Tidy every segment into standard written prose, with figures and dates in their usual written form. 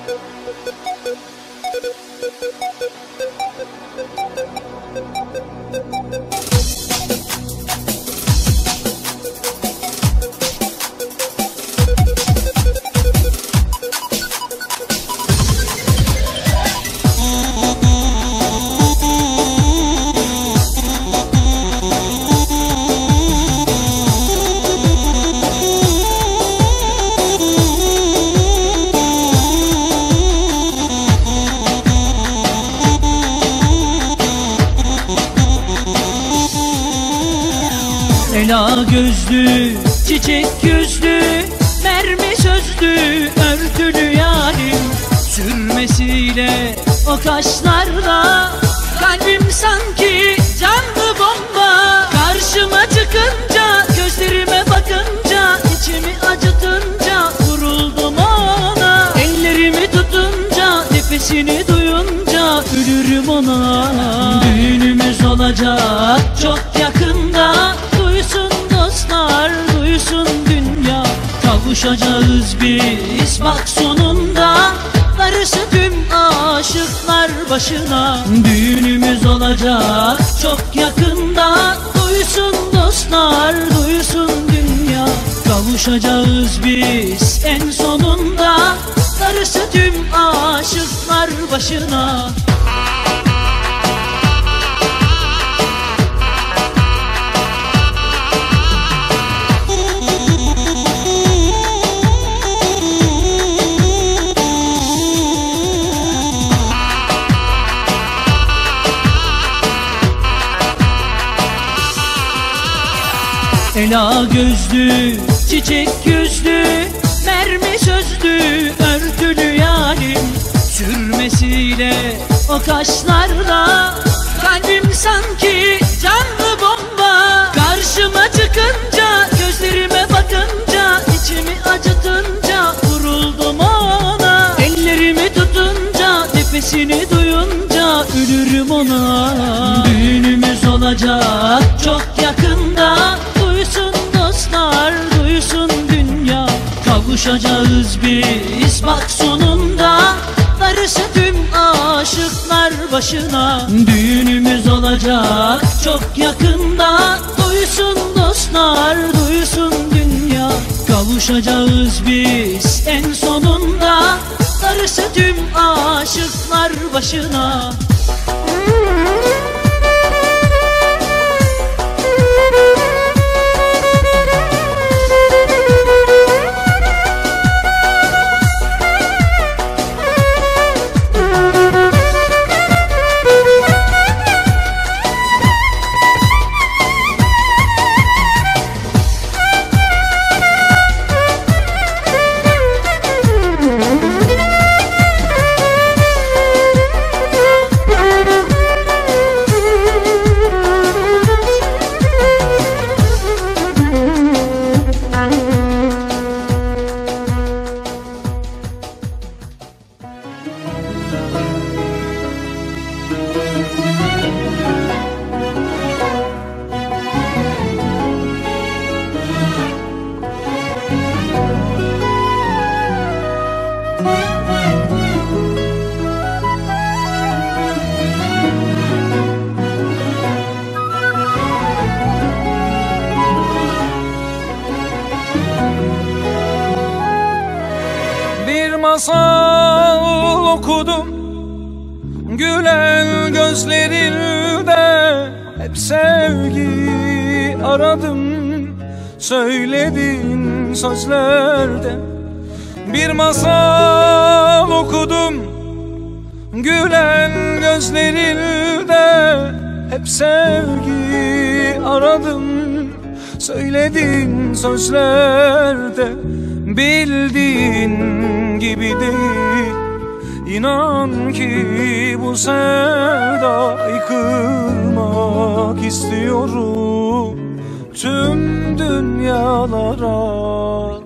Ela gözlü, çiçek yüzlü, mermi sözlü, örtülü yarim. Sürmesiyle o kaşlarla kalbim sanki canlı bomba. Karşıma çıkınca, gözlerime bakınca, içimi acıtınca vuruldum ona. Ellerimi tutunca, nefesini duyunca ölürüm ona. Düğünümüz olacak çok yakında, duysun dostlar, duysun dünya. Kavuşacağız biz bak sonunda, darısı tüm aşıklar başına. Düğünümüz olacak çok yakında, duysun dostlar, duysun dünya. Kavuşacağız biz en sonunda, darısı tüm aşıklar başına. Ela gözlü, çiçek yüzlü, mermi sözlü, örtülü yarim. Sürmesiyle o kaşlarla kalbim sanki canlı bomba. Karşıma çıkınca, gözlerime bakınca, içimi acıtınca vuruldum ona. Ellerimi tutunca, nefesini duyunca ölürüm ona. Düğünümüz olacak çok yakında, duysun dostlar, duysun dünya. Kavuşacağız biz bak sonunda, darısı tüm aşıklar başına. Düğünümüz olacak çok yakında, duysun dostlar, duysun dünya. Kavuşacağız biz en sonunda, darısı tüm aşıklar başına. Masal okudum gülen gözlerinde, hep sevgi aradım söylediğin sözlerde. Bir masal okudum gülen gözlerinde, hep sevgi aradım söylediğin sözlerde. Bildiğin gibi değil, inan ki bu sevdayı kırmak istiyorum tüm dünyalara.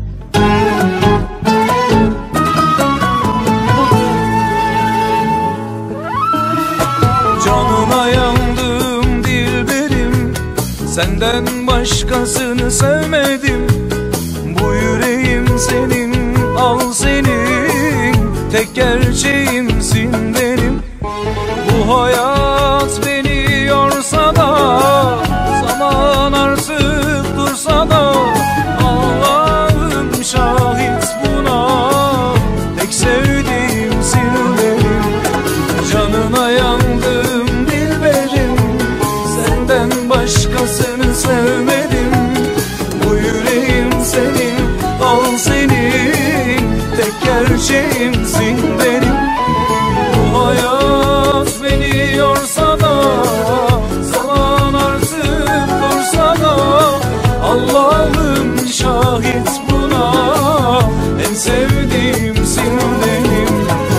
Canına yandım dilberim, senden başkasını sevmedim. Bu yüreğim senin, al senin, tek gerçeğimsin benim. Bu hayat beni yorsa da, zaman artık dursa da, Allah'ım şahit buna, tek sevdiğimsin benim. Canına yandım dilberim, senden başkasını sevmedim. Bu yüreğim senin, al senin, tek gerçeğimsin benim. Bu hayat beni yorsa da, zaman artık dursa da, Allah'ım şahit buna, en sevdiğimsin benim.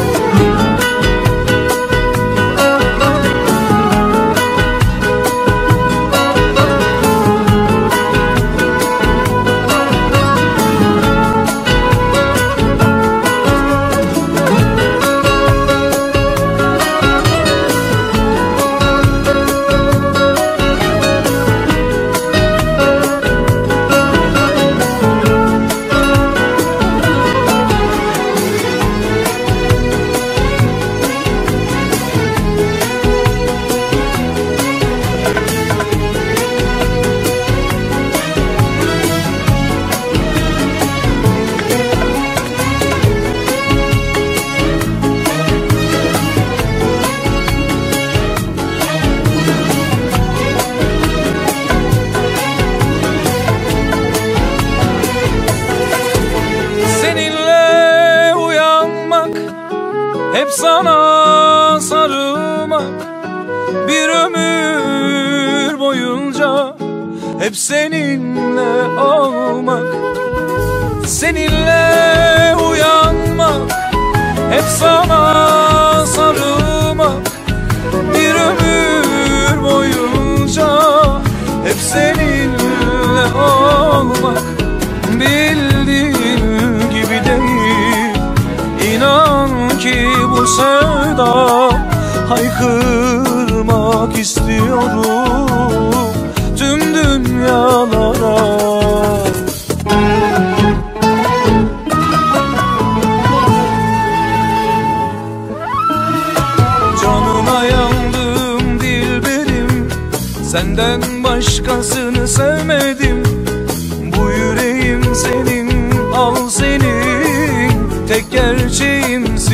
Hep sana sarılmak, bir ömür boyunca hep seninle olmak. Seninle uyanmak, hep sana sarılmak, bir ömür boyunca hep seninle olmak. Bildiğin gibi değil, İnan ki bu sevda, haykırmak istiyorum tüm dünyalara. Canına yandım dilberim, senden başkasını sevmedim. Bu yüreğim senin, al senin, tek gerçeğim